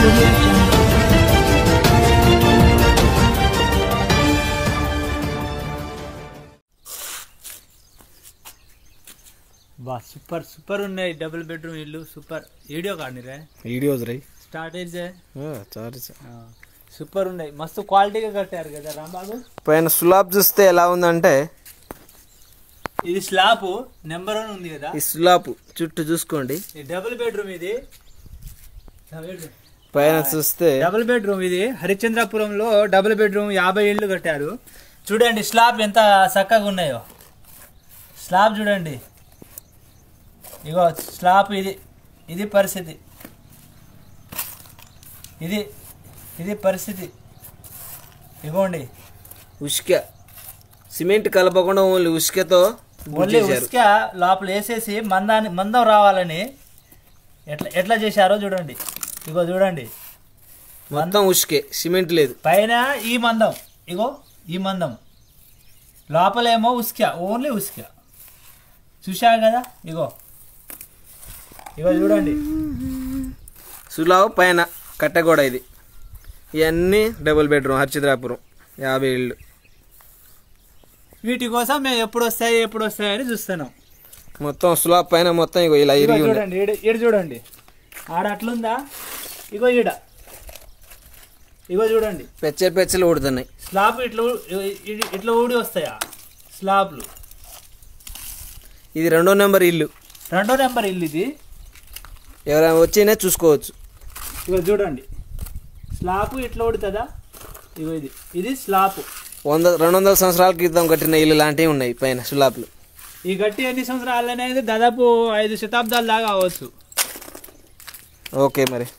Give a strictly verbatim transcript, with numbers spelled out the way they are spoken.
బా super super ఉన్నాయి double bedroom ఇల్లు సూపర్ వీడియో కాడిరే వీడియోస్ రై స్టార్ట్ అయితే చార్జ్ సూపర్ ఉన్నాయి మస్తు క్వాలిటీగా కట్టారు కదా రాంబాబు పైన స్లాబ్ చూస్తే ఎలా ఉందంటే ఇది స్లాబ్ నెంబర్ వన్ ఉంది కదా ఈ స్లాబ్ చుట్టూ చూసుకోండి డబుల్ బెడ్రూమ్ ఇది పైన చూస్తే డబుల్ బెడ్రూమ్ ఇది హరిశ్చంద్రపురంలో డబుల్ బెడ్రూమ్ యాభై ఇళ్ళు కట్టారు చూడండి స్లాబ్ ఎంత చక్కగా ఉన్నాయో స్లాబ్ చూడండి ఇగో స్లాబ్ ఇది ఇది పరిస్థితి ఇది ఇది పరిస్థితి ఇగోండి ఉష్క సిమెంట్ కలపకుండా ఓన్లీ ఉష్కతో ఓన్లీ ఉష్క లోపల వేసేసి మందాన్ని మందం రావాలని ఎట్లా ఎట్లా చేశారో చూడండి ఇగో చూడండి మొత్తం ఉష్కే సిమెంట్ లేదు పైన ఈ మందం ఇగో ఈ మందం లోపలేమో ఉష్క ఓన్లీ ఉష్క చూసా కదా ఇగో ఇగో చూడండి సులావ్ పైన కట్టగోడ ఇది ఇవన్నీ డబుల్ బెడ్రూమ్ హరిశ్చంద్రపురం యాభై ఇళ్ళు వీటి కోసం మేము ఎప్పుడు వస్తాయి ఎప్పుడు వస్తాయి అని చూస్తున్నాం మొత్తం స్లాబ్ పైన మొత్తం ఇగో ఇలా ఇరిగి ఉంది చూడండి ఈడ ఈడ చూడండి ఆడ అట్లుందా ఇగో ఈడ ఇగో చూడండి పెచ్చలు పెచ్చలు ఊడుతున్నాయి స్లాబ్ ఇట్లా ఊ- ఇట్లా ఊడి వస్తాయా స్లాబ్లు ఇది రెండో నెంబర్ ఇల్లు రెండో నెంబర్ ఇల్లు ఇది ఎవరైనా వచ్చినా చూసుకోవచ్చు ఇగో చూడండి స్లాబ్ ఇట్లా ఊడుతుందా ఇగో ఇది ఇది స్లాబ్ వంద రెండు వందల సంవత్సరాల క్రితం కట్టిన ఇల్లు లాంటివి ఉన్నాయి పైన స్లాబ్లు ఈ గట్టి ఎన్ని సంవత్సరాలు అనేది దాదాపు ఐదు శతాబ్దాల దాకా అవ్వచ్చు ఓకే మరి